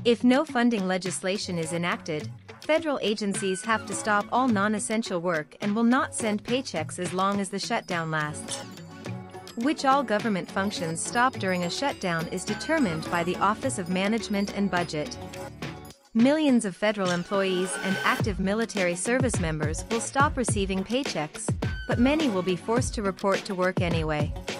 If no funding legislation is enacted, federal agencies have to stop all non-essential work and will not send paychecks as long as the shutdown lasts. Which all government functions stop during a shutdown is determined by the Office of Management and Budget. Millions of federal employees and active military service members will stop receiving paychecks, but many will be forced to report to work anyway.